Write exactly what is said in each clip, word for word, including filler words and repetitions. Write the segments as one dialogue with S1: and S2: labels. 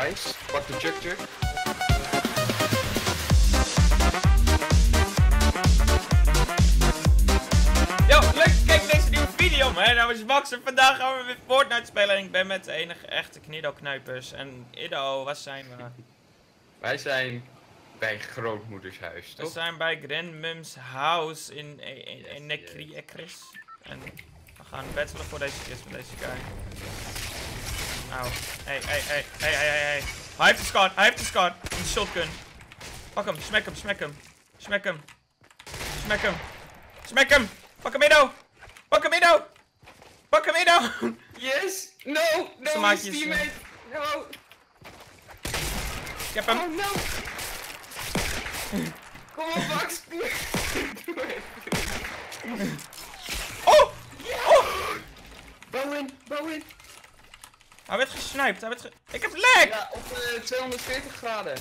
S1: Nice. Pak de Jug Jug.
S2: Yo, leuk kijk deze nieuwe video. Mijn naam is Max en vandaag gaan we weer Fortnite spelen. En ik ben met de enige echte Knido-knuipers. En Ido, waar zijn we?
S1: Wij zijn bij grootmoeders huis,
S2: We
S1: toch?
S2: zijn bij Grandmum's house in, in, in, in Necri
S1: yes.
S2: Ecris. En we gaan battelen voor deze kist met deze guy. Auw. Hey, hey, hey, hey, hey, hey, hey. Hij heeft de scar, hij heeft de scar. Een shotgun. Pak hem, smack hem, smack hem. Smack hem. Smack hem. Smack hem. Pak hem, Ido. Pak hem, Ido. Pak hem, Ido.
S1: Yes! No! No,
S2: Ze
S1: my
S2: maakt je
S1: teammate! No!
S2: Ik heb hem.
S1: Oh no! Kom op, Max! Doe het!
S2: Oh! Oh!
S1: Bouw in, bouw in!
S2: Hij werd gesniped, hij werd ge... Ik heb lag!
S1: Ja, op uh, tweehonderdveertig graden.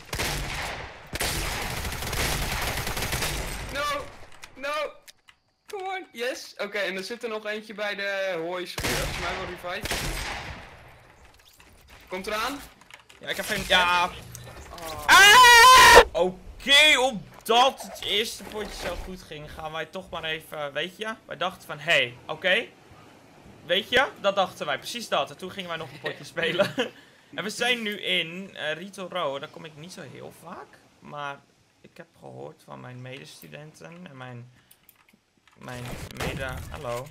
S1: No! No! Come on! Yes! Oké, okay, en er zit er nog eentje bij de hooischuur. Als je mij wil revive. Komt eraan?
S2: Ja, ik heb geen... Ja!
S1: Oh.
S2: Ah! Oké, okay, omdat het eerste potje zo goed ging, gaan wij toch maar even... Weet je? Wij dachten van, hé, hey, oké. Okay. Weet je? Dat dachten wij, precies dat. En toen gingen wij nog een potje spelen. En we zijn nu in uh, Rito Row. Daar kom ik niet zo heel vaak. Maar ik heb gehoord van mijn medestudenten en mijn... Mijn mede... Hallo.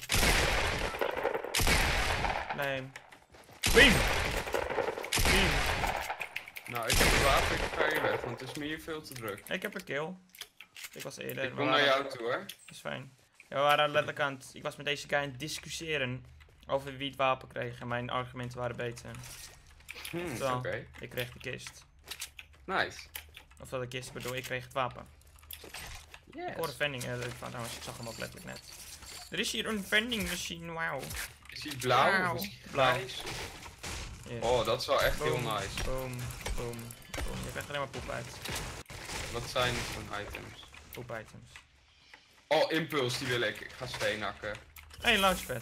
S2: Nee. Beam! Beam.
S1: Nou, ik heb een wapen, ik ga hier weg, want het is me hier veel te druk.
S2: Ik heb een kill. Ik was eerder...
S1: Ik kom naar jou toe, hoor.
S2: Dat is fijn. Ja, we waren letterlijk aan het... Ik was met deze guy aan het discussiëren over wie het wapen kreeg. En mijn argumenten waren beter.
S1: Hmm,
S2: Oké.
S1: okay.
S2: Ik kreeg de kist.
S1: Nice.
S2: Of dat de kist bedoel, ik kreeg het wapen.
S1: Yes.
S2: Ik hoorde vending, uh, van, trouwens, ik zag hem ook letterlijk net. Er is hier een vending machine, wauw.
S1: Is hij blauw
S2: Wauw.
S1: of is hij
S2: Blauw.
S1: grijs?
S2: Yes.
S1: Oh, dat is wel echt
S2: Boom,
S1: heel nice.
S2: Boom, boom, boom. Je krijgt alleen maar poep uit.
S1: Wat zijn het voor items?
S2: Poep items.
S1: Oh, impuls, die wil ik. Ik ga steen hakken.
S2: Hé, hey, launchpad.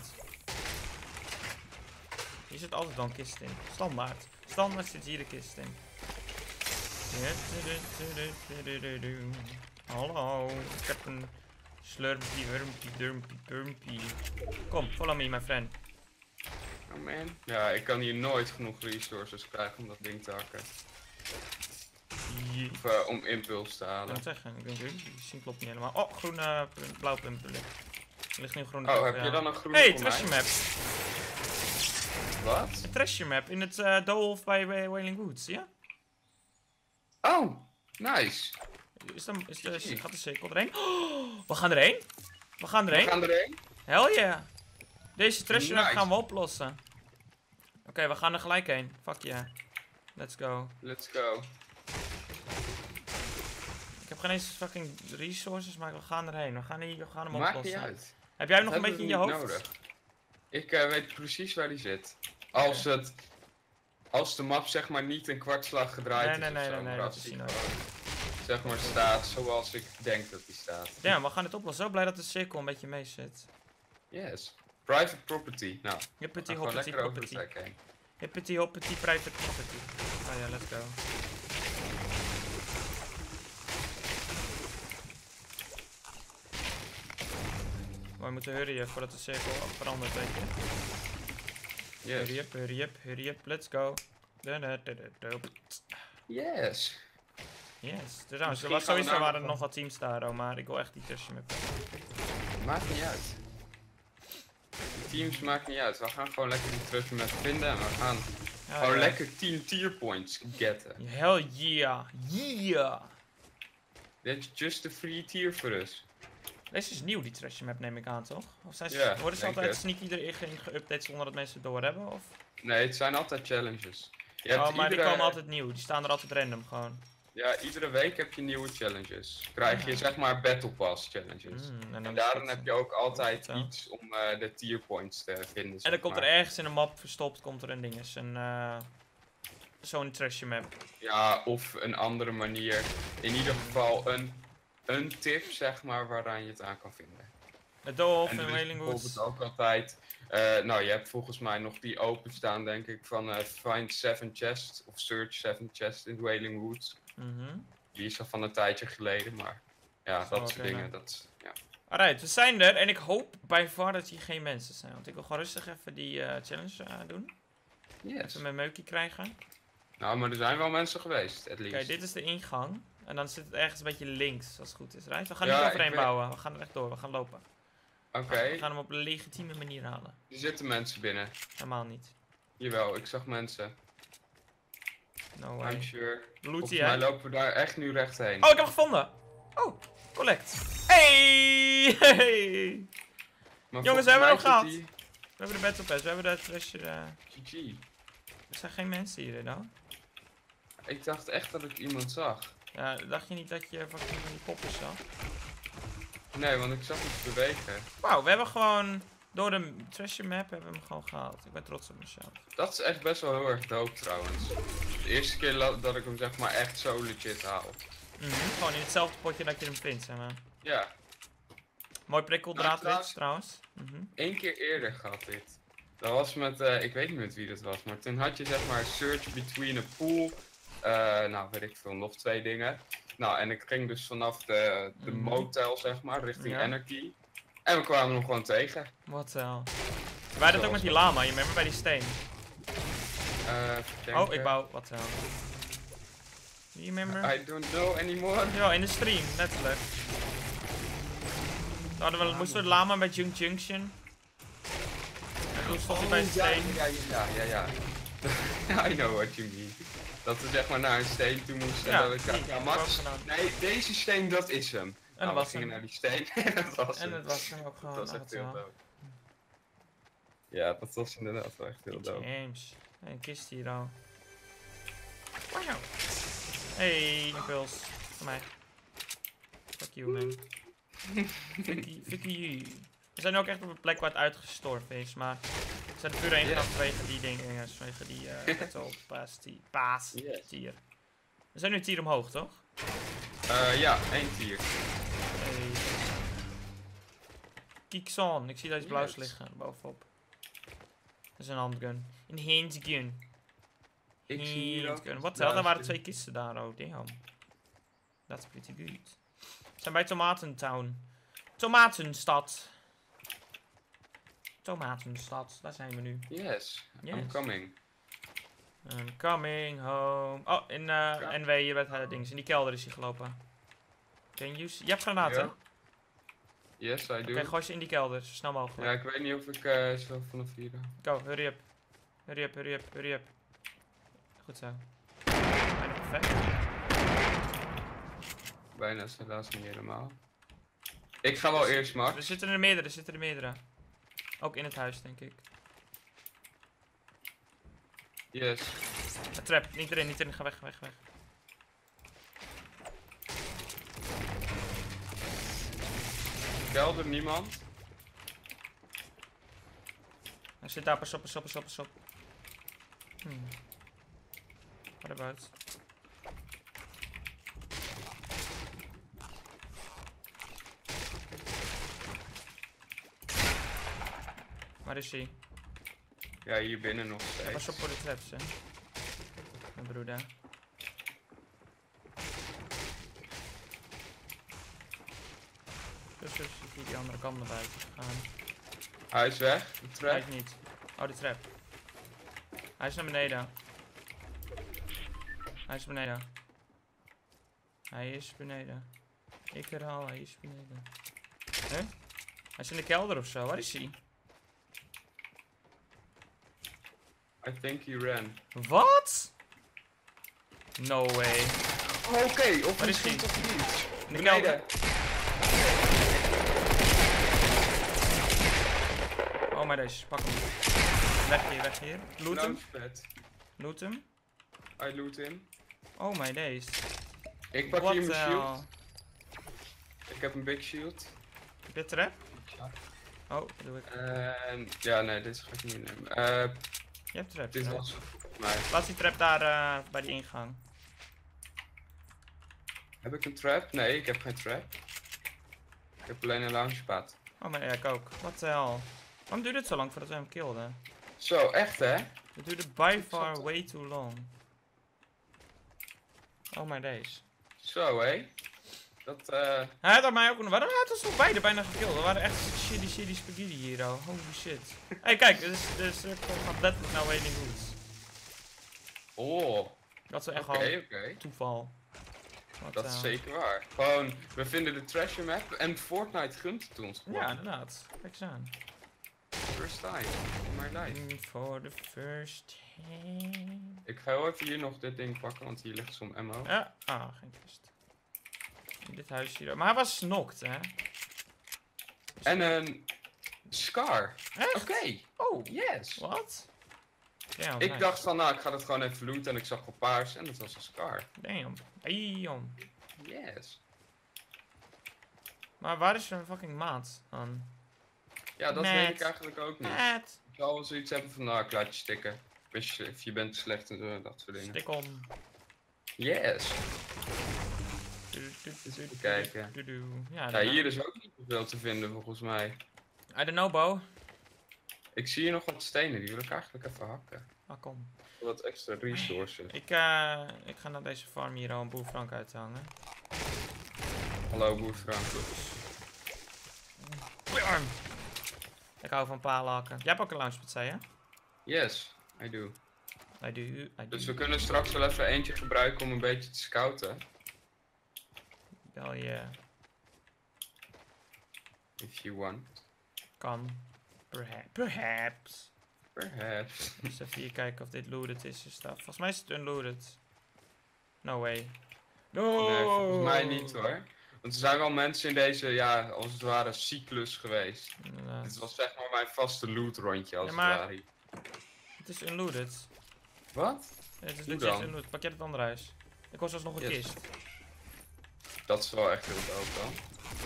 S2: Hier zit altijd wel een kist in. Standaard. Standaard zit hier de kist in. Hallo, ik heb een slurpie, wurmpie, durmpie, durmpie. Kom, follow me, my friend.
S1: Oh man. Ja, ik kan hier nooit genoeg resources krijgen om dat ding te hakken.
S2: Je
S1: Of uh, om impuls te
S2: kan
S1: halen.
S2: het zeggen, ik denk die zien klopt niet helemaal. Oh, groene, blauw punt. Er ligt nu een groene
S1: Oh,
S2: punt,
S1: heb
S2: ja.
S1: je dan een groene
S2: Hey,
S1: voor
S2: treasure
S1: mij?
S2: map.
S1: Wat?
S2: Een treasure map in het uh, Doolhof bij uh, Wailing Woods, ja?
S1: Oh, nice.
S2: Is dan, is de, gaat de cirkel erheen? Oh, we gaan erheen? We gaan erheen?
S1: We gaan erheen.
S2: Hell yeah. Deze treasure map
S1: Nice.
S2: gaan we oplossen. Oké, okay, we gaan er gelijk heen. Fuck yeah. Let's go.
S1: Let's go.
S2: Ik heb geen eens fucking resources, maar we gaan erheen. We gaan, hier, we gaan hem
S1: Maakt
S2: oplossen.
S1: niet uit.
S2: Heb jij hem nog
S1: Dat
S2: een beetje in je
S1: hebben we
S2: hoofd?
S1: niet nodig. Ik uh, weet precies waar die zit. Als het... Als de map zeg maar niet een kwartslag gedraaid
S2: Nee,
S1: is
S2: nee,
S1: of
S2: nee,
S1: zo,
S2: nee, nee,
S1: maar
S2: dat
S1: als
S2: is
S1: die
S2: niet
S1: gewoon, zeg maar staat zoals ik denk dat die staat.
S2: Ja, we gaan het oplossen. Zo blij dat de cirkel een beetje mee zit.
S1: Yes. Private property. Nou, we
S2: Hippity
S1: gaan gewoon
S2: hoppity
S1: lekker over de
S2: hoppity.
S1: plek heen.
S2: Hippity hoppity private property. Oh ja, let's go. Maar we moeten hurryen voordat de cirkel verandert, weet je.
S1: Yes.
S2: Hurry up, hurry up, hurry up, let's go. Da, da, da, da, da.
S1: Yes.
S2: Yes, dus nou,
S1: Misschien
S2: er was
S1: gaan we
S2: sowieso
S1: daar
S2: waren er
S1: nog
S2: nog wat teams daar, oh, maar ik wil echt die tussen met.
S1: Maakt niet uit. Teams maakt niet uit. We gaan gewoon lekker die terug met vinden en we gaan
S2: Ja,
S1: gewoon
S2: ja.
S1: lekker tien tier points getten.
S2: Hell yeah, yeah.
S1: That's just a free tier for us.
S2: Deze is nieuw, die treasure map, neem ik aan, toch? Of zijn ze,
S1: Ja,
S2: worden ze
S1: denk
S2: altijd
S1: het.
S2: sneaky erin geüpdate zonder dat mensen het doorhebben? Of?
S1: Nee, het zijn altijd challenges. Je hebt
S2: Oh, maar
S1: iedere,
S2: die komen altijd nieuw, die staan er altijd random gewoon.
S1: Ja, iedere week heb je nieuwe challenges. Krijg je
S2: Ja.
S1: zeg maar battle pass challenges.
S2: Mm, en dan
S1: En
S2: is
S1: daarin
S2: het-
S1: heb je ook altijd
S2: Goed zo.
S1: iets om uh, de tier points te vinden.
S2: En
S1: zeg
S2: dan komt er
S1: maar.
S2: ergens in een map verstopt, komt er een dinges, een uh, zo'n treasure map.
S1: Ja, of een andere manier. In ieder geval een, een tip zeg maar waaraan je het aan kan vinden.
S2: De Dolph
S1: En
S2: en
S1: er is
S2: Wailing Woods.
S1: bijvoorbeeld ook altijd... eh, nou, je hebt volgens mij nog die openstaan, denk ik, van eh, Find seven Chests of Search seven Chests in Wailing Woods.
S2: Mhm.
S1: Die is al van een tijdje geleden, maar ja,
S2: Zou
S1: dat
S2: wel
S1: soort
S2: kunnen.
S1: dingen, dat, ja.
S2: Alright, we zijn er en ik hoop bij far dat hier geen mensen zijn. Want ik wil gewoon rustig even die eh, challenge eh, doen.
S1: Yes.
S2: Even mijn meukie krijgen.
S1: Nou, maar er zijn wel mensen geweest, at least.
S2: Kijk, dit is de ingang. En dan zit het ergens een beetje links, als het goed is. Right? We gaan
S1: Ja,
S2: niet
S1: ik
S2: overheen
S1: weet-
S2: bouwen, we gaan er echt door, we gaan lopen.
S1: Oké,
S2: We gaan hem op een legitieme manier halen.
S1: er zitten mensen binnen.
S2: Helemaal niet.
S1: Jawel, ik zag mensen.
S2: No way.
S1: I'm sure.
S2: Looty,
S1: Volgens
S2: hè?
S1: mij lopen we daar echt nu recht heen.
S2: Oh, ik heb hem gevonden! Oh, collect. Hey! Hey!
S1: Maar
S2: Jongens,
S1: volgens
S2: we hebben hem
S1: mij
S2: gehad.
S1: zit
S2: We hebben de Battle Pass, we hebben de treasure. eh,
S1: die G G.
S2: Er zijn geen mensen hier, nou.
S1: Ik dacht echt dat ik iemand zag.
S2: Ja, dacht je niet dat je fucking van die poppen zag?
S1: Nee, want ik zag iets bewegen.
S2: Wauw, we hebben gewoon door de treasure map hebben we hem gewoon gehaald. Ik ben trots op mezelf.
S1: Dat is echt best wel heel erg dope trouwens. De eerste keer la- dat ik hem zeg maar echt zo legit haal.
S2: Mhm, gewoon in hetzelfde potje dat je hem vindt, zeg maar.
S1: Ja,
S2: Mooi prikkeldraad
S1: Nou,
S2: dit, trouwens. Mhm.
S1: één keer eerder gehad dit. Dat was met, eh, ik weet niet met wie dat was, maar toen had je zeg maar search between a pool. eh, nou, weet ik veel, nog twee dingen. Nou, en ik ging dus vanaf de, de
S2: Mhm.
S1: motel zeg maar, richting
S2: Ja.
S1: Anarchy. En we kwamen hem gewoon tegen.
S2: Wat the hell. Wij dat ook met die lama, je remember bij die steen.
S1: Eh, even
S2: Oh,
S1: denken.
S2: ik bouw, wat the hell. You remember?
S1: I don't know anymore.
S2: Ja, in de stream, letterlijk. Toen hadden we, moesten we de lama bij Junk Junction. En toen stond hij bij een
S1: Oh,
S2: steen.
S1: Ja, ja, ja, ja, ja. I know what you mean. Dat we zeg maar naar een steen toe moesten
S2: Ja,
S1: en dat we
S2: die,
S1: ja,
S2: die
S1: Max,
S2: heb ik ook gedaan.
S1: nee, deze steen, dat is hem.
S2: En
S1: nou,
S2: dat
S1: we
S2: was
S1: gingen
S2: hem.
S1: naar die steen en dat was
S2: En
S1: hem.
S2: het was hem ook gewoon.
S1: Dat was
S2: nou,
S1: echt
S2: wat
S1: heel
S2: the hell.
S1: dope. Ja, dat was inderdaad wel echt heel dope.
S2: James. Hey, een kist hier al. Wauw. Hey, impuls. Van mij. Fuck you, man. Fucky, fucky you. We zijn ook echt op een plek waar het uitgestorven is, maar we zijn er puur heen gegaan vanwege die dingen, ja, vanwege die eh battle paas tier. Paas
S1: Yes.
S2: tier. We zijn nu tier omhoog, toch?
S1: Eh, ja, één tier.
S2: Hey. Kiekson, ik zie daar iets blauws
S1: Yes.
S2: liggen bovenop. Dat is een handgun. Een handgun.
S1: Ik zie hier ook
S2: Handgun.
S1: iets
S2: Wat de hell, daar waren
S1: blauws
S2: twee kisten daar, oh damn. That's pretty good. We zijn bij Tomatentown. Tomatenstad. Tomatenstad, daar zijn we nu.
S1: in. Yes, I'm
S2: Yes.
S1: coming.
S2: I'm coming home. Oh, in uh,
S1: Ja.
S2: N W hier bij het dings. In die kelder is hij gelopen. Can you see? Je hebt granaten, hè?
S1: Ja. Yes, I do.
S2: Oké, gooi ze in die kelder, zo snel mogelijk.
S1: Ja, ik weet niet of ik eh zo vanaf hier...
S2: Go, hurry up. Hurry up, hurry up, hurry up. Goed zo. Bijna perfect.
S1: Bijna is helaas niet helemaal. Ik ga wel eerst,
S2: Er
S1: Max.
S2: zitten er meerdere, er zitten er meerdere. Ook in het huis, denk ik.
S1: Yes.
S2: Een trap, niet erin, niet erin, ga weg, weg, weg.
S1: Kelder, niemand.
S2: Hij zit daar, pas op, pas op, pas op, pas op. Hmm. What about? Waar is hij?
S1: Ja, hier binnen nog
S2: Ja,
S1: steeds.
S2: pas op voor de traps, hè. Mijn broeder. Dus dus zit hier die andere kant naar buiten gegaan.
S1: Hij is weg, de trap.
S2: Kijk niet. Oh, die trap. Hij is naar beneden. Hij is beneden. Hij is beneden. Ik herhaal, hij is beneden. Huh? Hij is in de kelder of zo. Waar is hij?
S1: I think he ran.
S2: Wat? No way.
S1: Oh, Oké, of
S2: Waar is
S1: misschien
S2: hij?
S1: toch niet.
S2: In de
S1: Beneden.
S2: Oh, maar deze. Pak hem. Weg hier, weg hier. Loot hem.
S1: Launchpad.
S2: Loot hem.
S1: I loot him.
S2: Oh, my days.
S1: Ik pak
S2: What
S1: hier
S2: the
S1: mijn
S2: hell?
S1: shield. Ik heb een big shield.
S2: Heb je trap?
S1: Ja.
S2: Oh, dat doe ik.
S1: En ja, nee, dit ga ik niet nemen. Eh,
S2: Je hebt trap.
S1: dit
S2: ja.
S1: was het volgens mij.
S2: Laat die trap daar eh, bij die ingang.
S1: Heb ik een trap? Nee, ik heb geen trap. Ik heb alleen een launchpad.
S2: Oh, maar ja, ik ook. Wat de hel? Waarom duurde het zo lang voordat we hem kilden?
S1: Zo, echt hè?
S2: Het duurde by far way too long. Oh my days.
S1: Zo hé. Dat eh...
S2: Hij had mij ook nog. Waarom had ons nog beide bijna gekilld? We waren echt shitty shitty spaghetti hier, oh. Holy shit. Hé, hey, kijk, dit is de cirkel gaat letterlijk naar Wailing Woods.
S1: Oh.
S2: Dat is echt
S1: Oké,
S2: gewoon
S1: oké.
S2: toeval. Wat,
S1: Dat is
S2: uh,
S1: zeker waar. Gewoon, we vinden de treasure map en Fortnite gunt het ons gewoon.
S2: Ja, inderdaad. Kijk eens aan.
S1: First time in my life.
S2: Mm, for the first time.
S1: Ik ga heel even hier nog dit ding pakken, want hier ligt zo'n ammo.
S2: Ja, ah, geen kist. In dit huis hier. Maar hij was knocked, hè?
S1: En een Scar.
S2: Echt?
S1: Oké.
S2: Oh,
S1: Yes.
S2: wat? Damn,
S1: Ik
S2: nice.
S1: dacht van, nou, ik ga het gewoon even looten en ik zag op paars en dat was een Scar.
S2: Damn. Damn.
S1: Yes.
S2: Maar waar is een fucking maat dan?
S1: Ja, dat
S2: Matt.
S1: weet ik eigenlijk ook niet.
S2: Maat.
S1: Ik zal wel zoiets hebben van, nou, ik laat je stikken. Wist je, of je bent slecht en zo, dat soort dingen.
S2: Stik om.
S1: Yes. Even kijken.
S2: Ja,
S1: Ja, hier is ook niet zoveel te vinden volgens mij.
S2: I don't know, Bo.
S1: Ik zie hier nog wat stenen, die wil ik eigenlijk even hakken.
S2: Ah, kom.
S1: Wat extra resources.
S2: Ik, uh, ik ga naar deze farm hier al een boer Frank uithangen.
S1: Hallo boer Frank.
S2: Ik hou van palen hakken. Jij hebt ook een launchpad, zei je?
S1: Yes, I do.
S2: I do, I do.
S1: Dus we kunnen straks wel even eentje gebruiken om een beetje te scouten.
S2: Wel, yeah.
S1: If you want.
S2: Kan. Perhaps. Perhaps.
S1: Perhaps.
S2: Dus even hier kijken of dit looted is en stuff. Volgens mij is het unlooted. No way. No!
S1: Nee, volgens mij niet hoor. Want er zijn wel mensen in deze, ja, als het ware, cyclus geweest.
S2: Inderdaad.
S1: Dit was zeg maar mijn vaste loot rondje als
S2: Ja, maar-
S1: het ware.
S2: Het is unlooted.
S1: Wat?
S2: Het is
S1: Hoe
S2: legit
S1: dan?
S2: unlooted. Pak jij het andere huis? Ik was alsnog een
S1: Yes.
S2: kist.
S1: Dat is wel echt heel dope dan.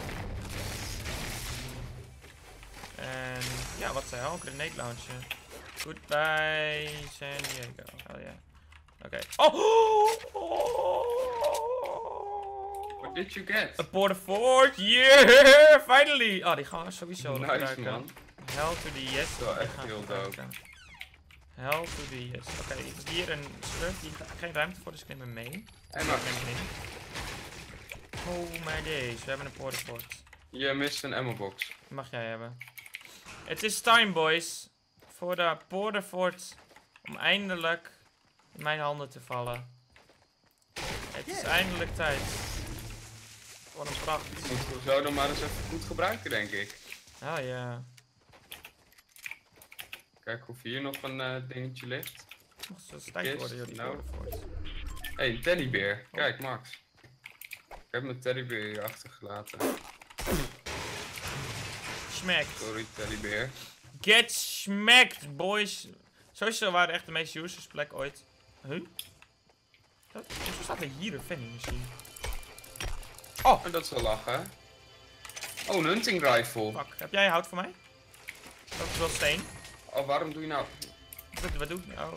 S2: En ja, wat zei al? Grenade launcher. Goodbye San Diego. Oh ja. Oké. Oh!
S1: What did you get?
S2: A Port Fort! Yeah! Finally! Oh, die gaan we sowieso nog
S1: Nice
S2: gebruiken.
S1: man.
S2: Hell to the yes.
S1: Wel
S2: die
S1: echt
S2: gaan we
S1: heel
S2: gebruiken. Hell to the yes. Oké, ik heb hier een slurf. Die geen ruimte voor, dus ik neem hem mee.
S1: En
S2: Maar
S1: Max,
S2: ik neem hem in. Oh my days, we hebben een Port Fort.
S1: je mist een ammo box.
S2: Die mag jij hebben. Het is time, boys. Voor de Port Fort om eindelijk in mijn handen te vallen. Het is
S1: Yeah.
S2: eindelijk tijd. Wat een pracht.
S1: Moeten we zo dan maar eens even goed gebruiken denk ik.
S2: Oh ja.
S1: Kijk of hier nog een eh, dingetje ligt.
S2: Het mag zo tijd
S1: Kist,
S2: worden, joh, die
S1: nou.
S2: Port Fort.
S1: Hé, hey, een teddybeer. Kijk Max. Ik heb mijn teddybeer hier achtergelaten.
S2: Smacked.
S1: Sorry teddybeer.
S2: Get smacked, boys. Sowieso waren echt de meest useless plek ooit. Huh? Wat? Hoezo staat er hier een vending machine?
S1: Oh, en dat is wel lachen. Oh, een hunting rifle.
S2: Fuck, heb jij hout voor mij? Dat is wel steen.
S1: Oh, waarom doe je nou...
S2: Wat, wat doe ik? Oh.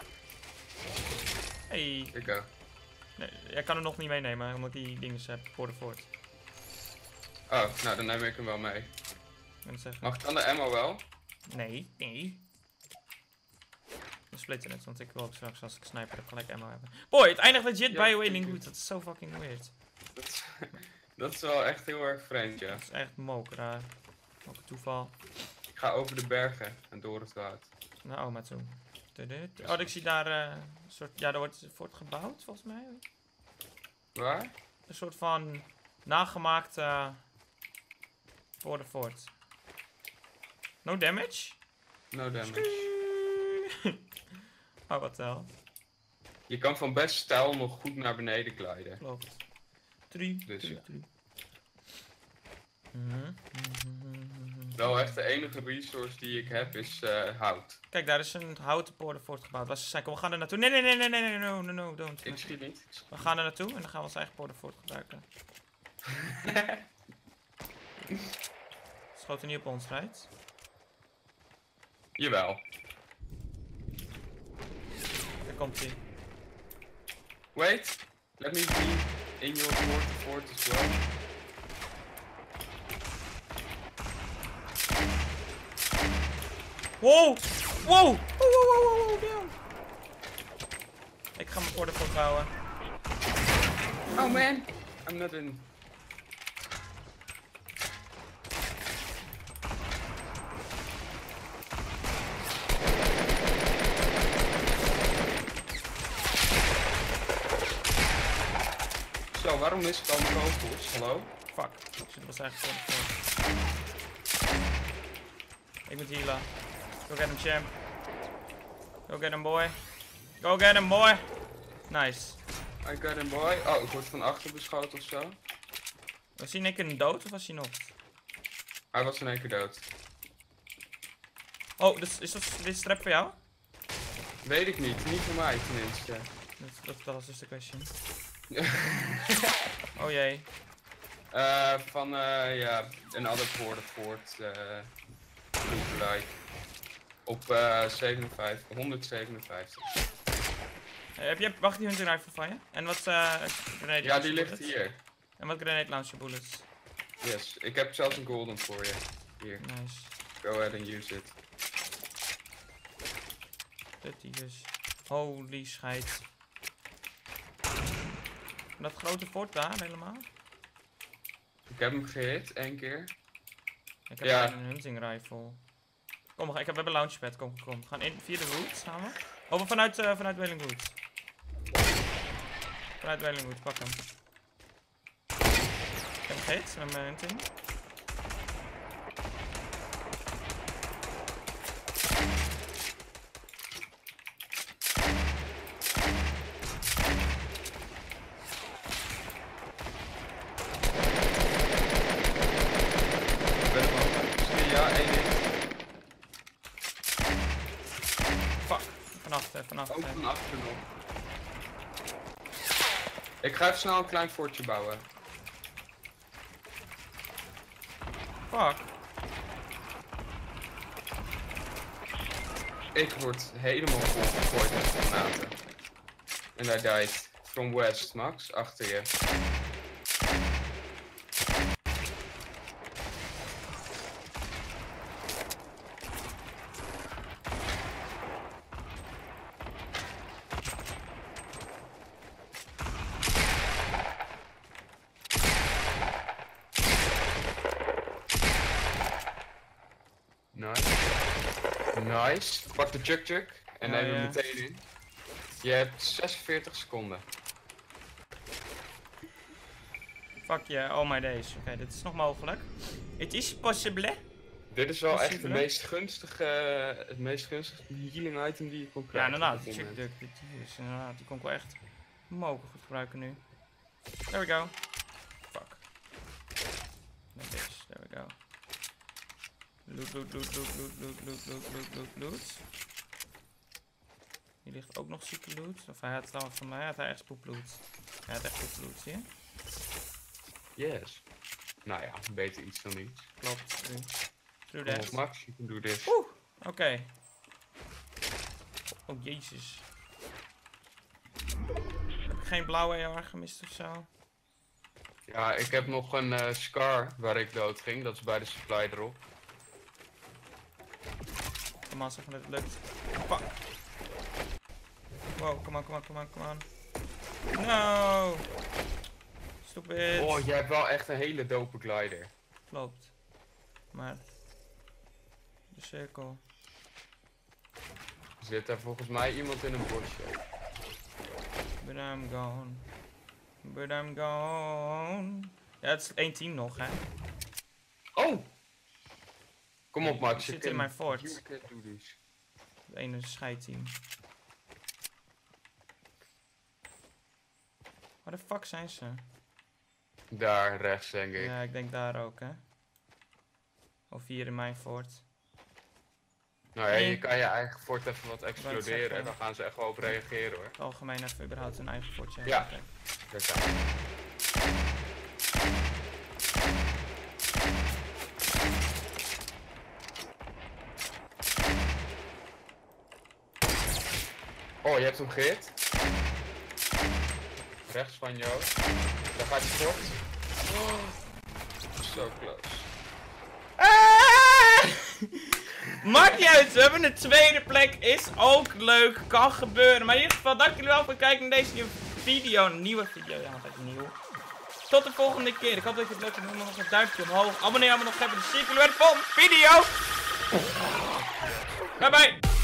S2: Hey.
S1: Ik ook.
S2: Nee, jij kan hem nog niet meenemen, omdat ik die dingen heb voor de voort.
S1: Oh, nou dan neem ik hem wel mee.
S2: Ik wil het zeggen.
S1: Mag ik dan de ammo wel?
S2: Nee, nee. We splitten het, want ik wil ook straks als ik sniper heb gelijk ammo hebben. Boy, het eindigt legit
S1: Ja,
S2: bij Wailing
S1: tuurlijk.
S2: Wood. Dat is zo fucking weird.
S1: Dat is, dat is wel echt heel erg vreemd, ja.
S2: Dat is echt moker raar. Ook een toeval.
S1: Ik ga over de bergen en door het water.
S2: Nou, oh, maar toe. Tudut. Oh, ik zie daar uh, een soort... Ja, daar wordt een fort gebouwd, volgens mij.
S1: Waar?
S2: Een soort van nagemaakte uh, voor de fort. No damage?
S1: No damage.
S2: Oh, wat wel.
S1: Je kan van best stijl nog goed naar beneden glijden.
S2: Klopt. Drie,
S1: Dus
S2: drie,
S1: ja.
S2: drie. Mhm.
S1: Wel echt de enige resource die ik heb is uh, hout.
S2: Kijk, daar is een houten poortenfort gebouwd. Waar ze zijn, kom, we gaan er naartoe. Nee, nee, nee, nee, nee, nee, no, no, no, don't.
S1: Ik schiet niet.
S2: We gaan er naartoe en dan gaan we ons eigen poortenfort gebruiken. Schoot er niet op ons, right?
S1: Jawel.
S2: Daar komt hij.
S1: Wait, let me be in your water fort as well.
S2: Wow! Wow! Wow, wow, wow, wow, wow. Ik ga mijn orde voortbouwen.
S1: Oh man, I'm not in. Zo, waarom is het allemaal kogels? Hallo?
S2: Fuck, shit, was eigenlijk voor. Ik moet healen. Go get him, champ. Go get him, boy. Go get him, boy. Nice.
S1: I got him, boy. Oh, ik word van achter beschoten of zo.
S2: Was hij in één keer dood of was hij nog?
S1: Hij was in één keer dood.
S2: Oh, dus is dat, dit is trap voor jou?
S1: Weet ik niet, niet voor mij tenminste.
S2: Dat, dat, dat was dus de question. Oh jee.
S1: Uh, van, uh, ja, een ander woorden voort. Uh, like. Op uh, zevenenvijftig, honderdzevenenvijftig.
S2: Hey, heb je, wacht die hunting rifle van je? En wat uh, grenade
S1: Ja, die ligt
S2: bullets?
S1: hier.
S2: En wat grenade launcher bullets?
S1: Yes, ik heb zelfs een golden voor je. Hier,
S2: Nice.
S1: go ahead and use it.
S2: Putties. Holy scheid. Dat grote fort daar helemaal?
S1: Ik heb hem gehit, één keer.
S2: Ik heb
S1: Ja.
S2: een hunting rifle. Kom, we, gaan- ik heb, we hebben een launchpad, kom, kom. We gaan in, via de roots gaan we. Oh, we vanuit, uh, vanuit Wailing Woods. Vanuit Wailing Woods, pak hem. Ik heb hem gehit met mijn hunting.
S1: Ik ben hem ook. Misschien ja, één hit.
S2: Fuck. Van achter, van achter.
S1: Ook van achter nog. Ik ga even snel een klein fortje bouwen.
S2: Fuck.
S1: Ik word helemaal vol gegooid met granaten. En hij died. From west, Max. Achter je. Nice. Nice. Pak de chuk-chuk en
S2: Ja,
S1: neem hem
S2: ja.
S1: meteen in. Je hebt zesenveertig seconden.
S2: Fuck yeah, all my days. Oké, dit is nog mogelijk. Het is possible.
S1: Dit is wel echt
S2: Possible.
S1: de meest gunstige, het meest gunstige healing item die je kon
S2: Ja,
S1: krijgen.
S2: inderdaad.
S1: op
S2: Die
S1: dit
S2: chick
S1: moment.
S2: duck, die is inderdaad. Die kon ik wel echt mogelijk goed gebruiken nu. There we go. Fuck. Like this. There we go. Loot, loot, loot, loot, loot, loot, loot, loot, loot, loot, loot. Hier ligt ook nog zieke loot. Of hij had het dan van mij, had hij echt poeploot. Hij had echt poeploot, zie je?
S1: Yes. Nou ja, beter iets dan niets.
S2: Klopt. True. True
S1: Kom
S2: that.
S1: op Max, you can do this.
S2: Oeh, oké. Okay. Oh jezus. Heb ik geen blauwe A R gemist of zo?
S1: Ja, ik heb nog een uh, Scar waar ik dood ging. Dat is bij de supply drop.
S2: Kom aan, zeg maar dat het lukt. Fuck. Wow, kom aan, kom aan, kom aan, kom aan. No! Stupid.
S1: Oh, jij hebt wel echt een hele dope glider.
S2: Klopt. Maar... De cirkel.
S1: Er zit daar volgens mij iemand in een bosje.
S2: But I'm gone. But I'm gone. Ja, het is één team nog, hè.
S1: Oh! Kom op
S2: Die
S1: Max, je
S2: zit in
S1: kan-
S2: mijn fort.
S1: you can do this.
S2: Het ene scheidteam. Waar de fuck zijn ze?
S1: Daar rechts denk ik.
S2: Ja, ik denk daar ook, hè. Of hier in mijn fort.
S1: Nou ja,
S2: Nee.
S1: je kan je eigen fort even wat
S2: zeggen.
S1: exploderen. Dan gaan ze echt wel op reageren hoor.
S2: Het algemeen even überhaupt een eigen fortje.
S1: Ja.
S2: Kijk.
S1: Kijk aan. Oh, je hebt hem gehit. Rechts van jou. Daar gaat je fort. Oh, so close.
S2: Ah! Maakt niet uit, we hebben een tweede plek. Is ook leuk, kan gebeuren. Maar in ieder geval, dank jullie wel voor het kijken naar deze nieuwe video. Een nieuwe video, ja, wat is nieuw. Tot de volgende keer. Ik hoop dat je het leuk vindt. Doe nog een duimpje omhoog. Abonneer me nog even. Dan zie ik jullie bij de volgende video. Bye bye.